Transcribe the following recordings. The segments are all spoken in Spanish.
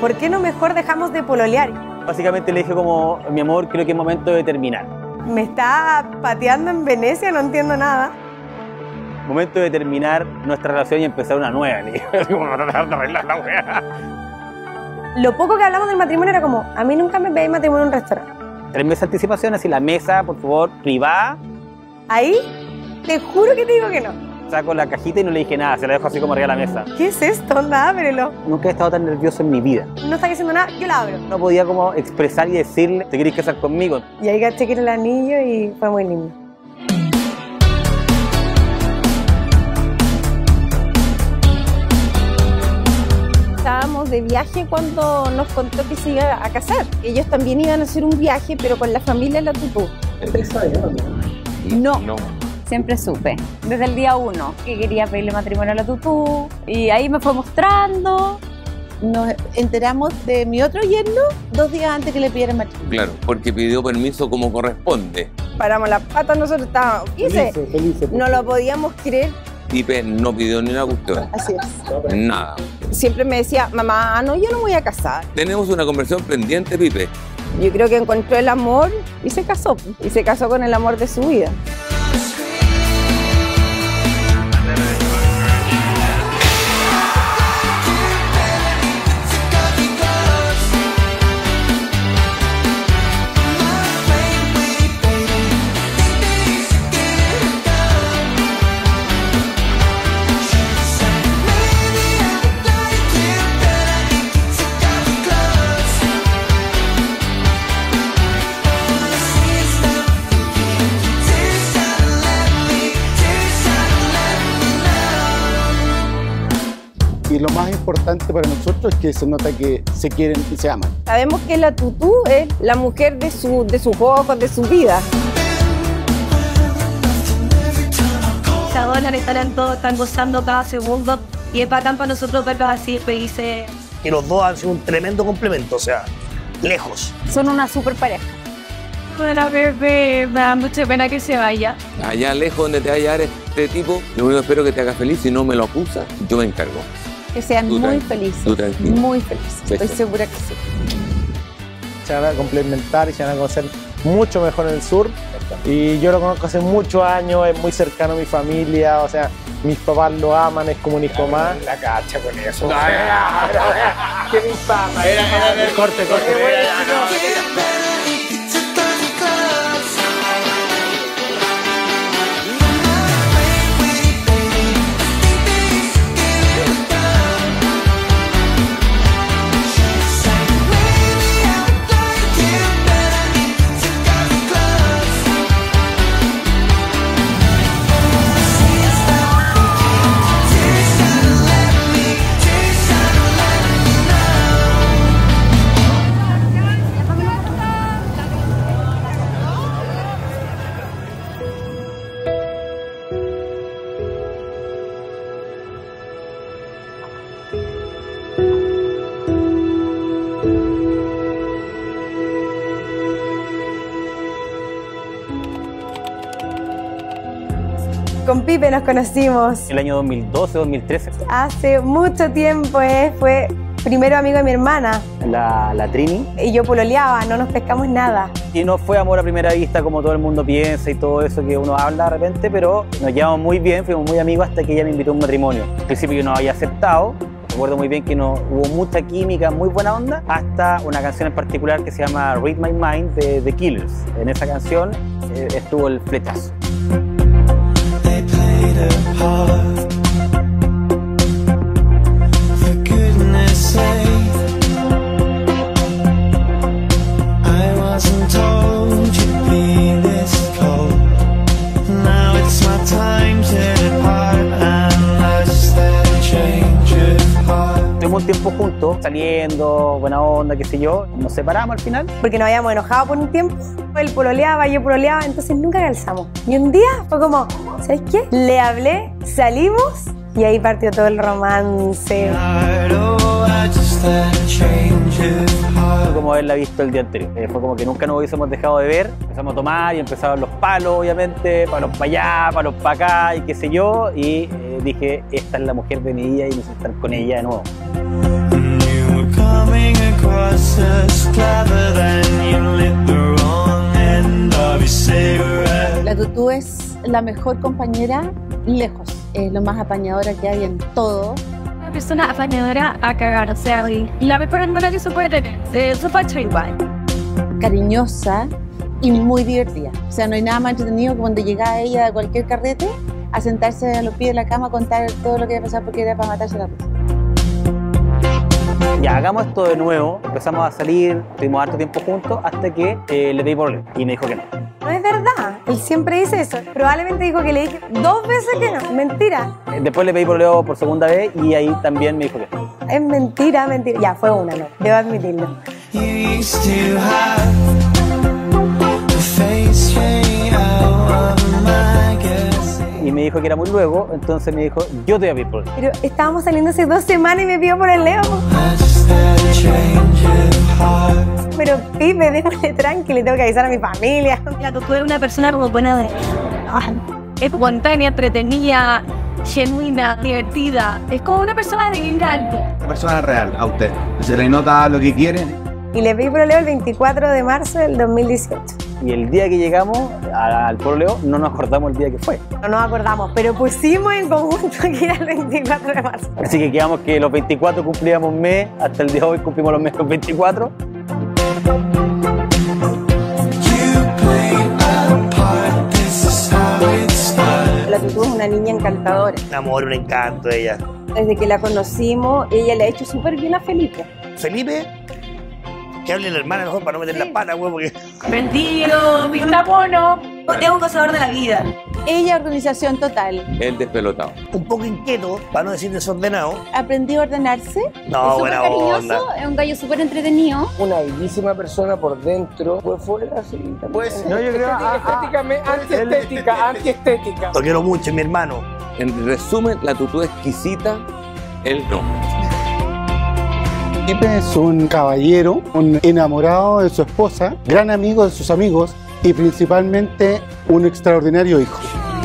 ¿por qué no mejor dejamos de pololear? Básicamente le dije como, mi amor, creo que es momento de terminar. Me está pateando en Venecia, no entiendo nada. Momento de terminar nuestra relación y empezar una nueva. Le dije, como tratar de arreglar la wea. Lo poco que hablamos del matrimonio era como, a mí nunca me pedí matrimonio en un restaurante. 3 meses de anticipación, así la mesa, por favor, privada. Ahí, te juro que te digo que no. Saco la cajita y no le dije nada, se la dejo así como arriba de la mesa. ¿Qué es esto? Anda, ábrelo. Nunca he estado tan nervioso en mi vida. No está diciendo nada, yo la abro. No podía como expresar y decirle, ¿te querés casar conmigo? Y ahí caché que era el anillo y fue muy lindo. Estábamos de viaje cuando nos contó que se iba a casar. Ellos también iban a hacer un viaje, pero con la familia La Tutú. ¿Te sabía, No. No. Siempre supe, desde el día 1, que quería pedirle matrimonio a La Tutú. Y ahí me fue mostrando. Nos enteramos de mi otro yerno 2 días antes que le pidieran matrimonio. Claro, porque pidió permiso como corresponde. Paramos las patas, nosotros estábamos Felices. no lo podíamos creer. Pipe no pidió ni una cuestión. Así es. Nada. Siempre me decía, mamá, no, yo no me voy a casar. Tenemos una conversión pendiente, Pipe. Yo creo que encontró el amor y se casó. Y se casó con el amor de su vida. Y lo más importante para nosotros es que se nota que se quieren y se aman. Sabemos que La Tutú es la mujer de sus ojos, de su vida. Se adoran, están en todo, están gozando cada segundo y es bacán para nosotros verlos así felices. Y los dos han sido un tremendo complemento, o sea, lejos. Son una super pareja. Con la bebé me da mucha pena que se vaya. Allá lejos donde te vaya a llevar este tipo, lo único que espero que te haga feliz. Si no me lo acusa, yo me encargo. Que sean Tú muy tranqui- felices. tú tranquila. Muy felices. Estoy Perfecto. segura que sí. Se van a complementar y se van a conocer mucho mejor en el sur. Y yo lo conozco hace muchos años, es muy cercano a mi familia, o sea, mis papás lo aman, es como un hijo más. La cacha con eso. ¿Qué mis papás? Corte. Con Pipe nos conocimos El año 2012, 2013, hace mucho tiempo. Fue primero amigo de mi hermana. la Trini. Y yo pololeaba, no nos pescamos nada. Y no fue amor a primera vista como todo el mundo piensa y todo eso que uno habla de repente, pero nos llevamos muy bien, fuimos muy amigos hasta que ella me invitó a un matrimonio. Al principio yo no había aceptado, recuerdo muy bien que no hubo mucha química, muy buena onda, hasta una canción en particular que se llama Read My Mind de The Killers. En esa canción estuvo el flechazo. Tuvimos un tiempo juntos, saliendo, buena onda, qué sé yo. Nos separamos al final. Porque nos habíamos enojado por un tiempo. Él pololeaba, yo pololeaba, entonces nunca calzamos. Y un día fue como, ¿sabes qué? Le hablé, salimos y ahí partió todo el romance. Fue como haberla visto el día anterior. Fue como que nunca nos hubiésemos dejado de ver. Empezamos a tomar y empezaron los palos, obviamente, palos para allá, palos para acá y qué sé yo. Y dije, esta es la mujer de mi vida y necesito estar con ella de nuevo. La Tutú es la mejor compañera lejos, es lo más apañadora que hay en todo. Una persona apañadora a cagar, o sea, la mejor hermana que se puede tener, eso facha igual. Cariñosa y muy divertida. O sea, no hay nada más entretenido que cuando llegaba ella a cualquier carrete a sentarse a los pies de la cama a contar todo lo que había pasado porque era para matarse la risa. Ya, hagamos esto de nuevo. Empezamos a salir, estuvimos harto tiempo juntos hasta que le pedí por él y me dijo que no. No es verdad, él siempre dice eso. Probablemente dijo que le dije 2 veces que no, mentira. Después le pedí por Leo por segunda vez y ahí también me dijo que no. Es mentira, mentira. Ya, fue una, no, debo admitirlo. Y me dijo que era muy luego, entonces me dijo, yo te voy a pedir por él. Pero estábamos saliendo hace 2 semanas y me pidió por el Leo. Pero Pipe, déjale tranqui, le tengo que avisar a mi familia. La Tutú es una persona como buena de... espontánea, entretenida, genuina, divertida. Es como una persona de vivir algo. Una persona real, a usted. Se le nota lo que quiere. Y le pedí por el Leo el 24 de marzo del 2018. Y el día que llegamos al pololeo no nos acordamos el día que fue. No nos acordamos, pero pusimos en conjunto que era el 24 de marzo. Así que quedamos que los 24 cumplíamos mes, hasta el día de hoy cumplimos los meses 24. La Tutú es una niña encantadora. Un amor, un encanto ella. Desde que la conocimos, ella le ha hecho súper bien a Felipe. Felipe, que hable la hermana mejor para no meter la pata, güey, porque... Mentido, pintamono. Es un gozador de la vida. Ella, organización total. El despelotado. Un poco inquieto, para no decir desordenado. Aprendió a ordenarse. No, es súper buena cariñoso, onda. es un gallo súper entretenido. Una bellísima persona por dentro, por fuera, sí. Pues, No, yo creo antiestética. Lo quiero mucho, mi hermano. En resumen, la Tutú exquisita, él no. Pipe es un caballero, un enamorado de su esposa, gran amigo de sus amigos y principalmente un extraordinario hijo.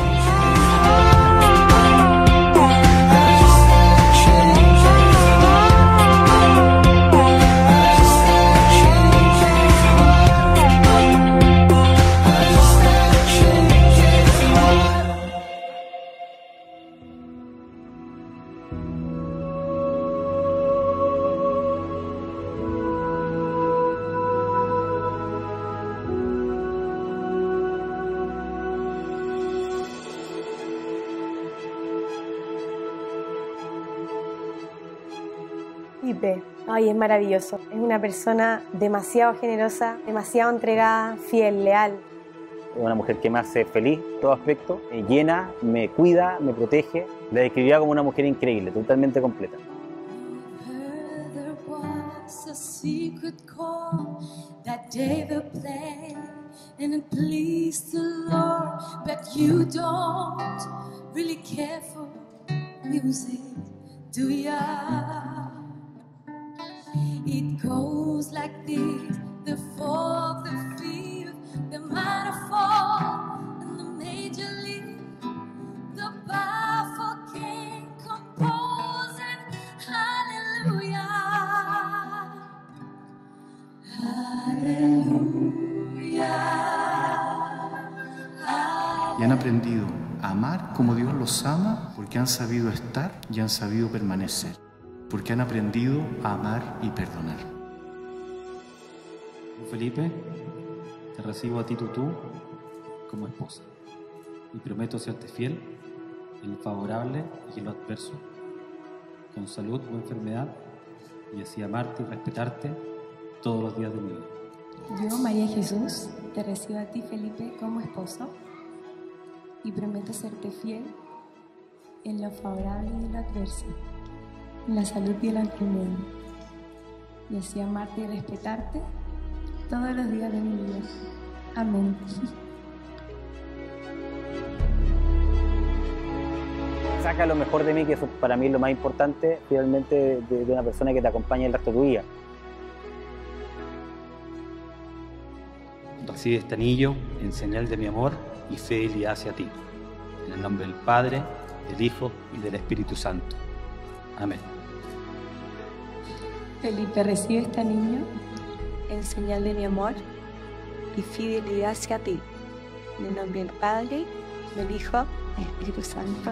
Pipe, ay, es maravilloso. Es una persona demasiado generosa, demasiado entregada, fiel, leal. Es una mujer que me hace feliz en todo aspecto, me llena, me cuida, me protege. La describiría como una mujer increíble, totalmente completa. It goes like this, the fourth, the fifth, the minor fall, and the major lift, the powerful king composing, hallelujah, hallelujah, Y han aprendido a amar como Dios los ama porque han sabido estar y han sabido permanecer. Porque han aprendido a amar y perdonar. Felipe, te recibo a ti, Tutú, como esposa y prometo serte fiel en lo favorable y en lo adverso, con salud o enfermedad, y así amarte y respetarte todos los días de mi vida. Yo, María Jesús, te recibo a ti, Felipe, como esposo y prometo serte fiel en lo favorable y en lo adverso, en la salud y en la enfermedad, y así amarte y respetarte todos los días de mi vida. Amén. Saca lo mejor de mí, que eso para mí es lo más importante, finalmente, de una persona que te acompaña el resto de tu vida. Recibe este anillo en señal de mi amor y fidelidad hacia ti. En el nombre del Padre, del Hijo y del Espíritu Santo. Amén. Felipe, recibe este niño en señal de mi amor y fidelidad hacia ti. En el nombre del Padre, del Hijo y del Espíritu Santo.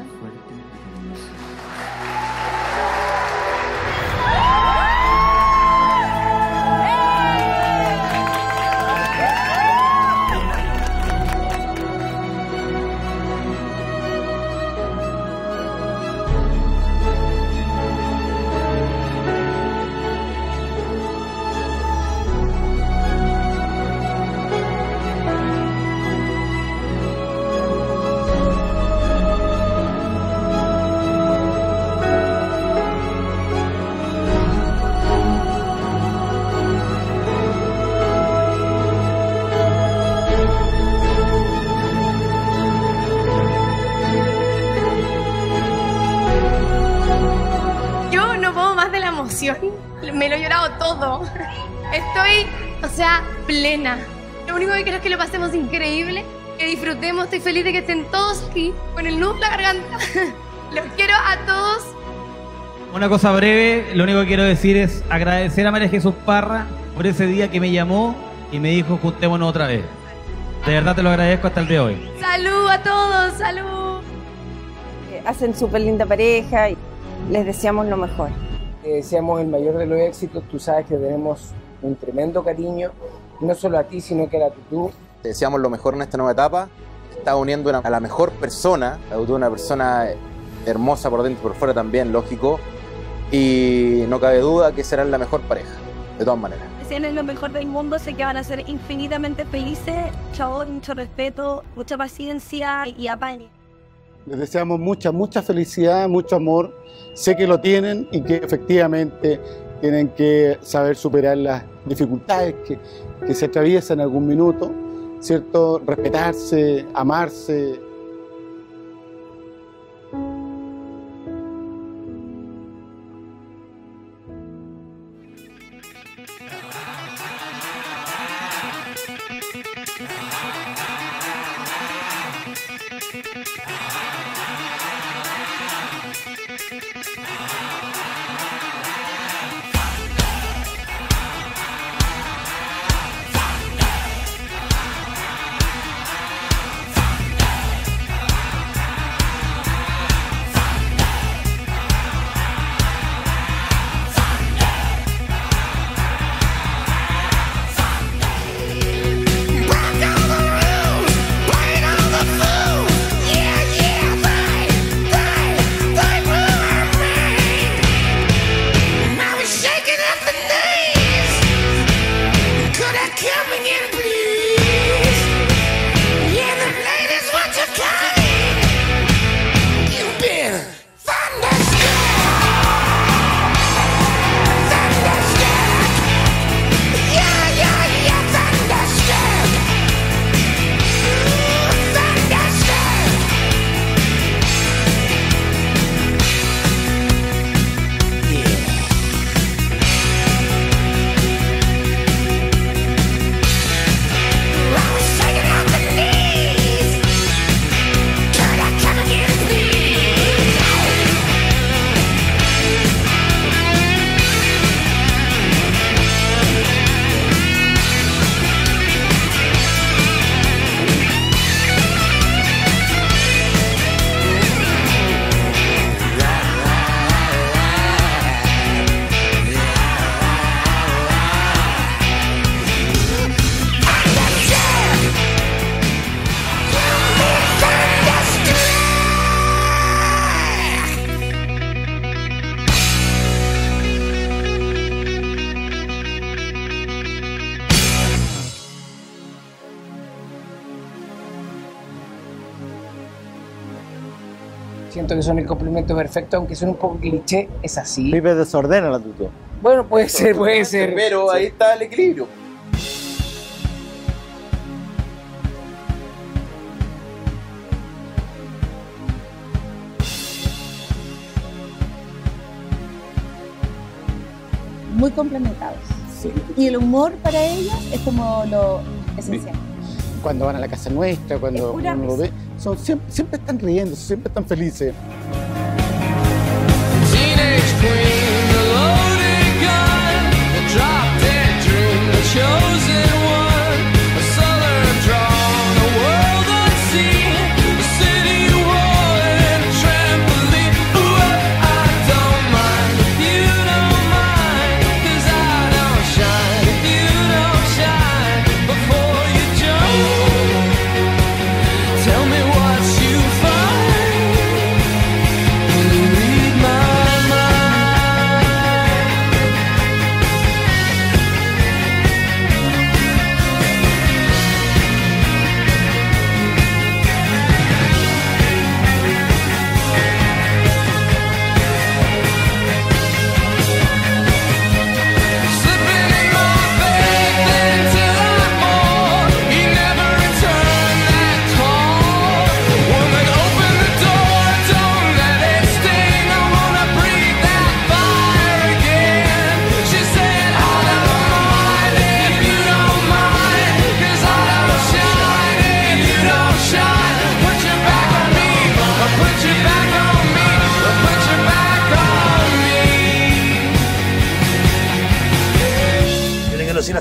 Me lo he llorado todo. Estoy, plena. Lo único que quiero es que lo pasemos increíble, que disfrutemos. Estoy feliz de que estén todos aquí, con el nudo en la garganta. Los quiero a todos. Una cosa breve, lo único que quiero decir es agradecer a María Jesús Parra por ese día que me llamó y me dijo juntémonos otra vez. De verdad te lo agradezco hasta el día de hoy. Salud a todos, salud. Hacen súper linda pareja y les deseamos lo mejor. Te deseamos el mayor de los éxitos. Tú sabes que tenemos un tremendo cariño, no solo a ti, sino que a la Tutú. Te deseamos lo mejor en esta nueva etapa. Estás uniendo a la mejor persona. La Tutú es una persona hermosa por dentro y por fuera también, lógico. Y no cabe duda que serán la mejor pareja, de todas maneras. Desean lo mejor del mundo, sé que van a ser infinitamente felices. Mucho, mucho respeto, mucha paciencia y apañe. Les deseamos mucha felicidad, mucho amor. Sé que lo tienen y que efectivamente tienen que saber superar las dificultades que se atraviesan en algún minuto, ¿cierto? Respetarse, amarse. Siento que son el complemento perfecto, aunque son un poco cliché, es así. Pipe desordena la Tutú. Bueno, puede ser. Pero ahí está el equilibrio. Muy complementados. Sí. Y el humor para ellas es como lo esencial. Cuando van a la casa nuestra, cuando uno lo ve, siempre están riendo, siempre están felices. Teenage queen, the loaded gun.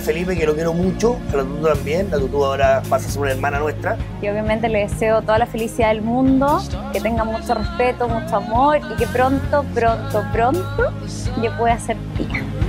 Felipe, que lo quiero mucho, a la Tutu también, la Tutu ahora pasa a ser una hermana nuestra. Y obviamente le deseo toda la felicidad del mundo, que tenga mucho respeto, mucho amor y que pronto yo pueda ser tía.